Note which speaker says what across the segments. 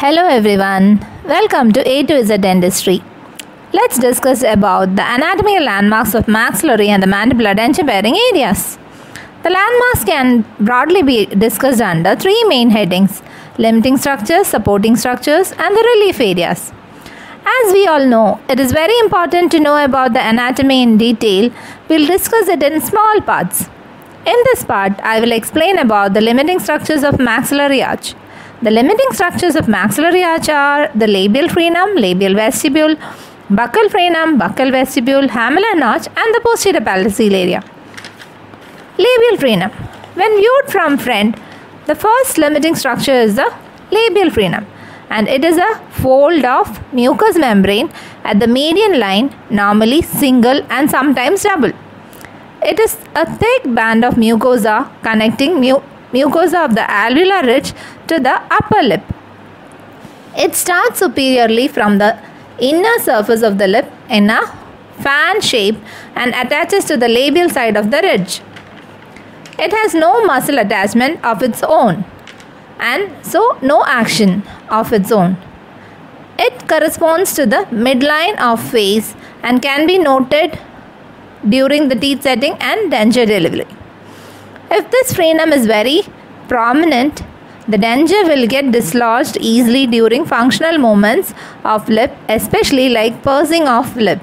Speaker 1: Hello everyone, welcome to A to Z Dentistry. Let's discuss about the anatomical landmarks of maxillary and the mandibular denture bearing areas. The landmarks can broadly be discussed under three main headings: limiting structures, supporting structures, and the relief areas. As we all know, it is very important to know about the anatomy in detail. We'll discuss it in small parts. In this part, I will explain about the limiting structures of maxillary arch. The limiting structures of maxillary arch are the labial frenum, labial vestibule, buccal frenum, buccal vestibule, hamellar notch, and the posterior palatal area. Labial frenum. When viewed from front, the first limiting structure is the labial frenum, and it is a fold of mucous membrane at the median line, normally single and sometimes double. It is a thick band of mucosa connecting mucosa of the alveolar ridge to the upper lip. It starts superiorly from the inner surface of the lip in a fan shape and attaches to the labial side of the ridge. It has no muscle attachment of its own and so no action of its own. It corresponds to the midline of face and can be noted during the teeth setting and denture delivery. If this frenum is very prominent, the denture will get dislodged easily during functional movements of lip, especially like pursing of lip.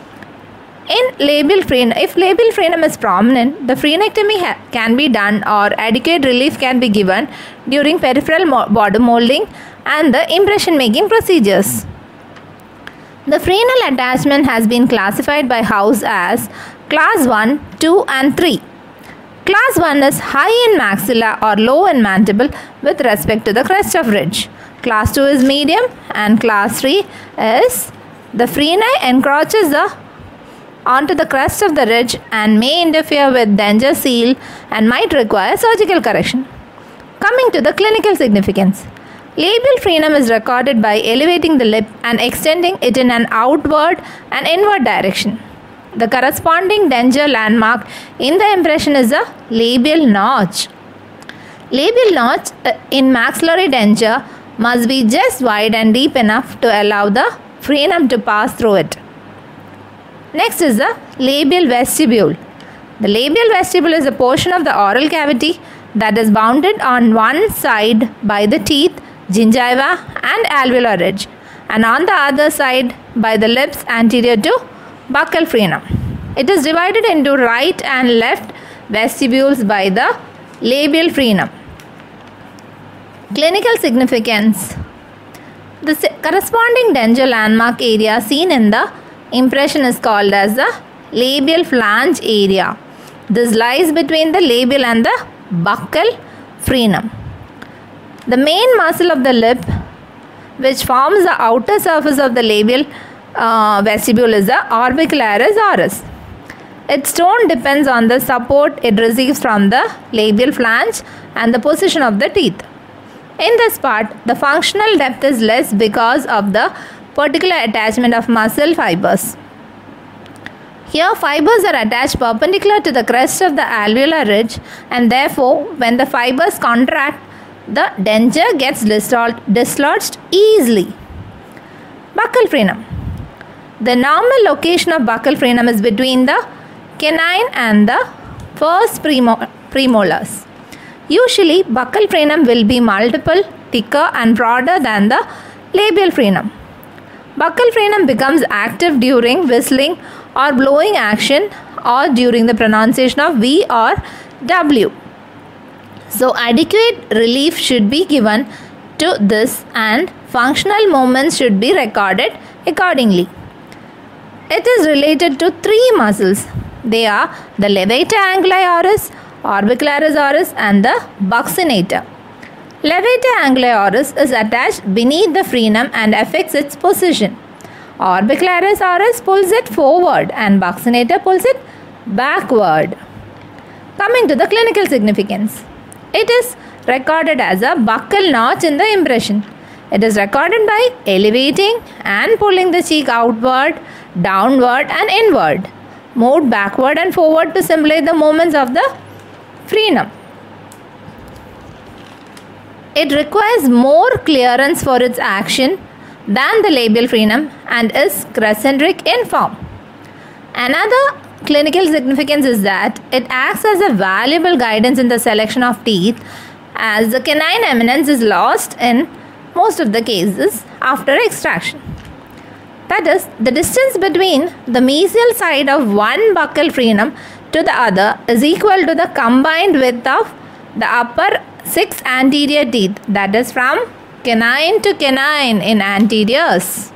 Speaker 1: If labial frenum is prominent, the frenectomy can be done or adequate relief can be given during peripheral border molding and the impression making procedures. The frenal attachment has been classified by House as Class 1, 2 and 3. Class 1 is high in maxilla or low in mandible with respect to the crest of ridge. Class 2 is medium and Class 3 is the freni encroaches onto the crest of the ridge and may interfere with denture seal and might require surgical correction. Coming to the clinical significance. Labial frenum is recorded by elevating the lip and extending it in an outward and inward direction. The corresponding denture landmark in the impression is a labial notch. Labial notch in maxillary denture must be just wide and deep enough to allow the frenum to pass through it. Next is the labial vestibule. The labial vestibule is a portion of the oral cavity that is bounded on one side by the teeth, gingiva and alveolar ridge, and on the other side by the lips anterior to buccal frenum. It is divided into right and left vestibules by the labial frenum. Clinical significance. The corresponding denture landmark area seen in the impression is called as the labial flange area. This lies between the labial and the buccal frenum. The main muscle of the lip, which forms the outer surface of the labial vestibule, is the orbicularis oris. Its tone depends on the support it receives from the labial flange and the position of the teeth. In this part, the functional depth is less because of the particular attachment of muscle fibers. Here, fibers are attached perpendicular to the crest of the alveolar ridge, and therefore, when the fibers contract, the denture gets dislodged easily. Buccal frenum. The normal location of buccal frenum is between the canine and the first premolars. Usually, buccal frenum will be multiple, thicker and broader than the labial frenum. Buccal frenum becomes active during whistling or blowing action or during the pronunciation of V or W. So, adequate relief should be given to this and functional movements should be recorded accordingly. It is related to three muscles. They are the levator anguli oris, orbicularis oris and the buccinator. Levator anguli oris is attached beneath the frenum and affects its position. Orbicularis oris pulls it forward and buccinator pulls it backward. Coming to the clinical significance. It is recorded as a buccal notch in the impression. It is recorded by elevating and pulling the cheek outward, downward and inward, moved backward and forward to simulate the movements of the frenum. it requires more clearance for its action than the labial frenum and is crescentric in form. Another clinical significance is that it acts as a valuable guidance in the selection of teeth, as the canine eminence is lost in most of the cases after extraction. That is, the distance between the mesial side of one buccal frenum to the other is equal to the combined width of the upper 6 anterior teeth, that is from canine to canine in anteriors.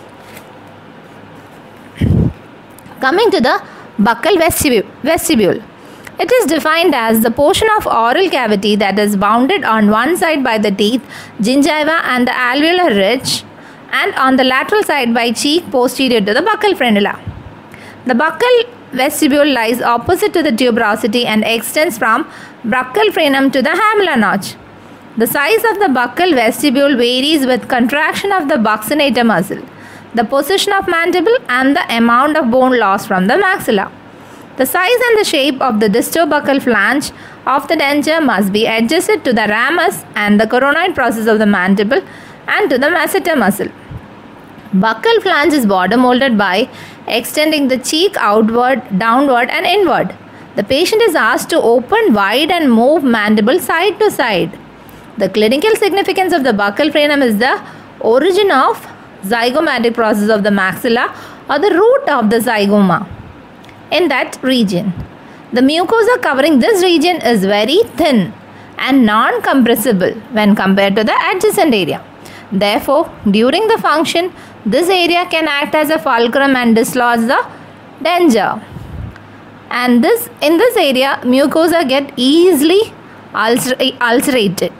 Speaker 1: Coming to the buccal vestibule. It is defined as the portion of oral cavity that is bounded on one side by the teeth, gingiva and the alveolar ridge, and on the lateral side by cheek posterior to the buccal frenula. The buccal vestibule lies opposite to the tuberosity and extends from buccal frenum to the hamular notch. The size of the buccal vestibule varies with contraction of the buccinator muscle, the position of mandible, and the amount of bone loss from the maxilla. The size and the shape of the distobuccal flange of the denture must be adjusted to the ramus and the coronoid process of the mandible and to the masseter muscle. Buccal flange is border molded by extending the cheek outward, downward and inward. The patient is asked to open wide and move mandible side to side. The clinical significance of the buccal frenum is the origin of zygomatic process of the maxilla or the root of the zygoma in that region. The mucosa covering this region is very thin and non-compressible when compared to the adjacent area. Therefore, during the function, this area can act as a fulcrum and dislodge the denture. And in this area, mucosa get easily ulcerated.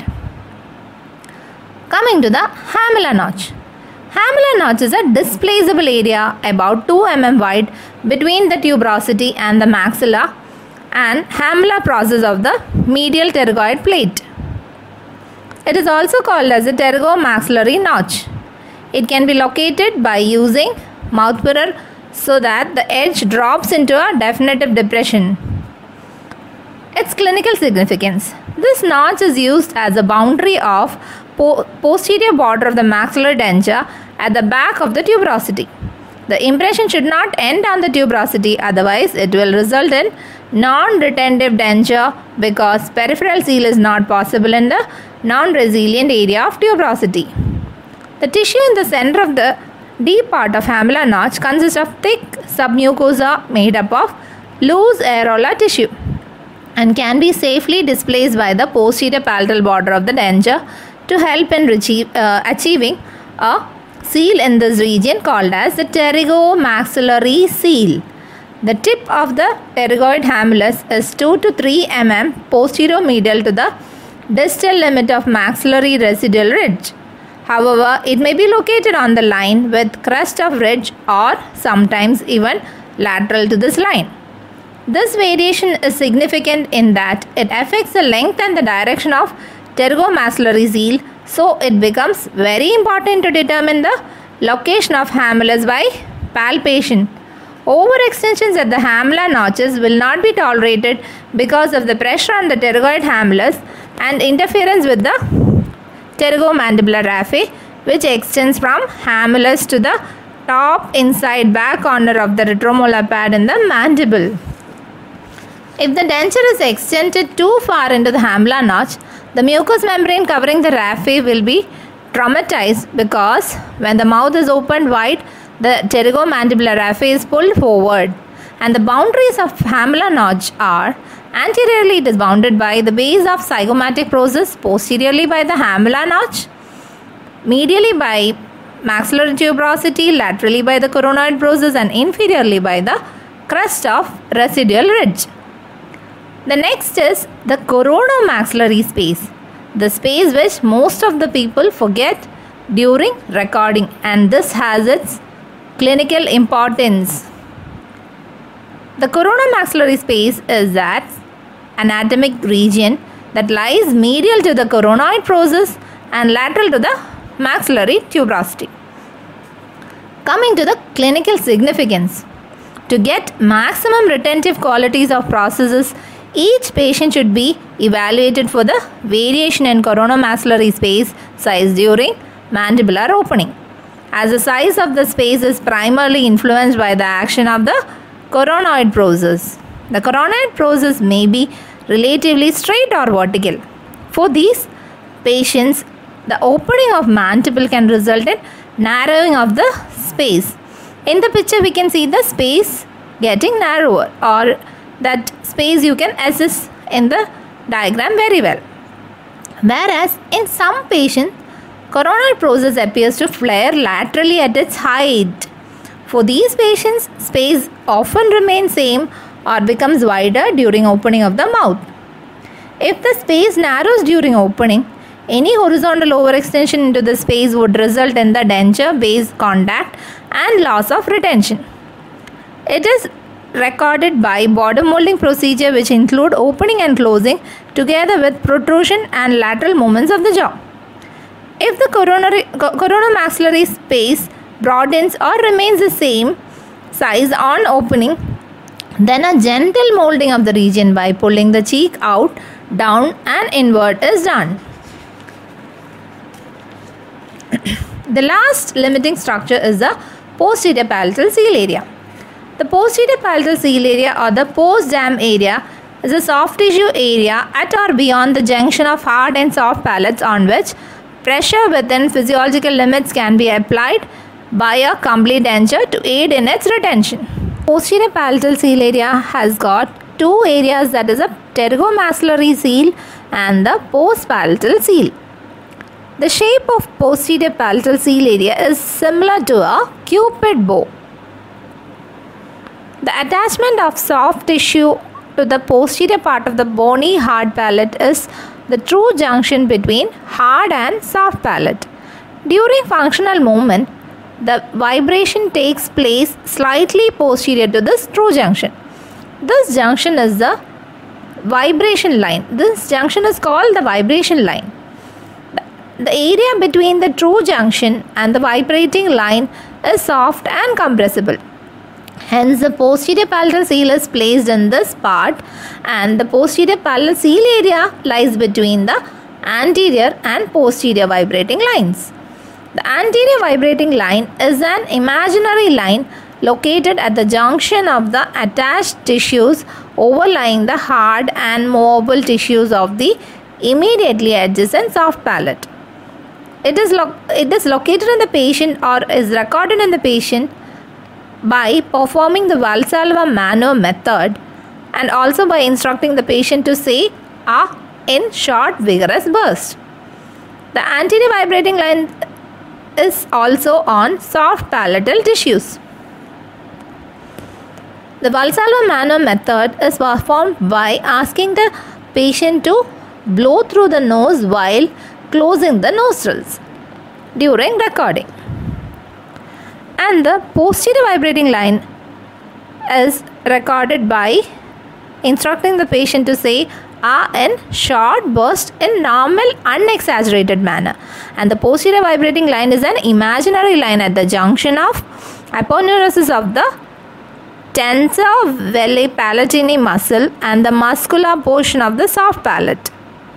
Speaker 1: Coming to the hamular notch. Hamular notch is a displaceable area about 2 mm wide between the tuberosity and the maxilla and hamular process of the medial pterygoid plate. It is also called as a pterygomaxillary notch. It can be located by using mouth mirror so that the edge drops into a definitive depression. Its clinical significance. This notch is used as a boundary of posterior border of the maxillary denture at the back of the tuberosity. The impression should not end on the tuberosity, otherwise it will result in non-retentive denture because peripheral seal is not possible in the non-resilient area of tuberosity. The tissue in the center of the deep part of hamular notch consists of thick submucosa made up of loose areolar tissue and can be safely displaced by the posterior palatal border of the denture to help in achieving a seal in this region called as the pterygomaxillary seal. The tip of the pterygoid hamulus is 2 to 3 mm posterior medial to the distal limit of maxillary residual ridge. However, it may be located on the line with crest of ridge or sometimes even lateral to this line. This variation is significant in that it affects the length and the direction of pterygomaxillary seal, so it becomes very important to determine the location of hamulus by palpation. Overextensions at the hamular notches will not be tolerated because of the pressure on the pterygoid hamulus and interference with the pterygomandibular raphe, which extends from hamulus to the top inside back corner of the retromolar pad in the mandible. If the denture is extended too far into the hamular notch, the mucous membrane covering the raphe will be traumatized because when the mouth is opened wide, the pterygomandibular raphe is pulled forward, and the boundaries of hamular notch are: anteriorly it is bounded by the base of zygomatic process, posteriorly by the hamular notch, medially by maxillary tuberosity, laterally by the coronoid process, and inferiorly by the crest of residual ridge. The next is the coronomaxillary space, the space which most of the people forget during recording, and this has its clinical importance. The coronomaxillary space is that anatomic region that lies medial to the coronoid process and lateral to the maxillary tuberosity. Coming to the clinical significance. To get maximum retentive qualities of processes Each patient should be evaluated for the variation in coronomaxillary space size during mandibular opening, as the size of the space is primarily influenced by the action of the coronoid process. The coronoid process may be relatively straight or vertical. For these patients, the opening of mandible can result in narrowing of the space. In the picture, we can see the space getting narrower, or that space you can assess in the diagram very well. Whereas in some patients, coronoid process appears to flare laterally at its height. For these patients, space often remains same or becomes wider during opening of the mouth. If the space narrows during opening, any horizontal overextension into the space would result in the denture-base contact and loss of retention. It is recorded by bottom molding procedure, which include opening and closing together with protrusion and lateral movements of the jaw. If the coronomaxillary space broadens or remains the same size on opening, then a gentle molding of the region by pulling the cheek out, down and inward is done. The last limiting structure is the posterior palatal seal area. The posterior palatal seal area, or the post-dam area, is a soft tissue area at or beyond the junction of hard and soft palates on which pressure within physiological limits can be applied by a complete denture to aid in its retention. Posterior palatal seal area has got two areas, that is a pterygomaxillary seal and the post-palatal seal. The shape of posterior palatal seal area is similar to a cupid bow. The attachment of soft tissue to the posterior part of the bony hard palate is the true junction between hard and soft palate. During functional movement, the vibration takes place slightly posterior to this true junction. This junction is the vibration line. This junction is called the vibration line. The area between the true junction and the vibrating line is soft and compressible. Hence, the posterior palatal seal is placed in this part, and the posterior palatal seal area lies between the anterior and posterior vibrating lines. The anterior vibrating line is an imaginary line located at the junction of the attached tissues overlying the hard and movable tissues of the immediately adjacent soft palate. It is located in the patient, or is recorded in the patient, by performing the Valsalva maneuver method, and also by instructing the patient to say "ah" in short vigorous bursts. The anterior vibrating line is also on soft palatal tissues. The Valsalva maneuver method is performed by asking the patient to blow through the nose while closing the nostrils during recording. And the posterior vibrating line is recorded by instructing the patient to say "ah" in short burst in normal unexaggerated manner. And the posterior vibrating line is an imaginary line at the junction of aponeurosis of the tensor veli palatini muscle and the muscular portion of the soft palate.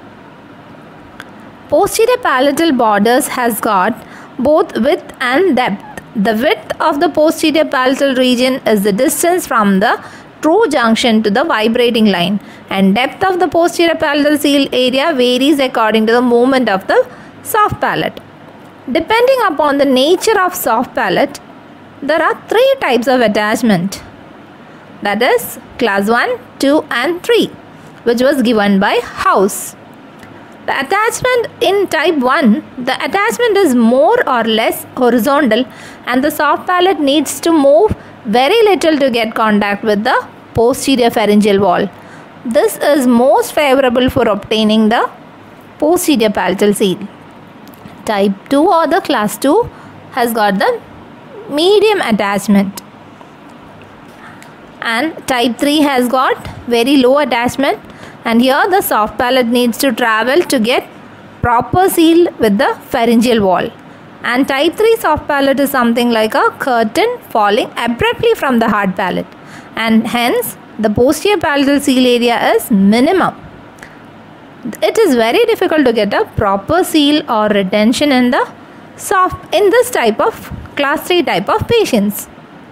Speaker 1: Posterior palatal borders has got both width and depth. The width of the posterior palatal region is the distance from the true junction to the vibrating line, and depth of the posterior palatal seal area varies according to the movement of the soft palate. Depending upon the nature of soft palate, there are three types of attachment, that is class 1, 2 and 3, which was given by House. The attachment in type 1, the attachment is more or less horizontal, and the soft palate needs to move very little to get contact with the posterior pharyngeal wall. This is most favorable for obtaining the posterior palatal seal. Type 2 or the class 2 has got the medium attachment, and type 3 has got very low attachment, and here the soft palate needs to travel to get proper seal with the pharyngeal wall. And type 3 soft palate is something like a curtain falling abruptly from the hard palate, and hence the posterior palatal seal area is minimum. It is very difficult to get a proper seal or retention in this type of class 3 type of patients.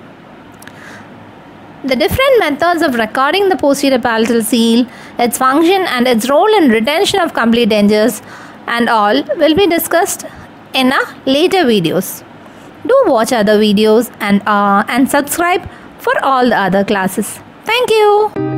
Speaker 1: The different methods of recording the posterior palatal seal, its function and its role in retention of complete dentures and all will be discussed in our later videos. Do watch other videos and subscribe for all the other classes. Thank you.